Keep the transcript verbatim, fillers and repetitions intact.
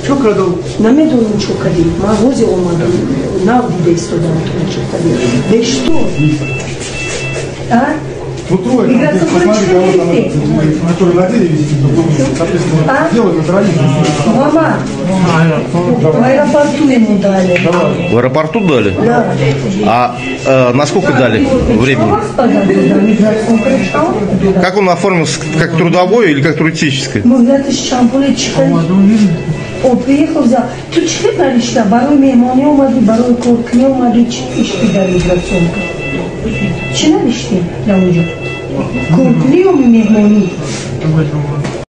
Çok kadar. Намедону что кадил, магозе омаду, навди дейсто да он что кадил. Да что? А? Ну трое, там, ты посмотри, кого там, которые на деле висит, соответственно, делают натурализм. Мама, в аэропорту ему дали. В аэропорту дали? Да. А э, насколько дали времени? Как он оформился, как трудовой или как туристическое? Мы взяли шампули чекали. Он приехал, взял. Тут чекали наличие, барой мемони умади, барой коркни умади, чекишки дали миграционка. Че наличие, да уже? Коркни умади мемони.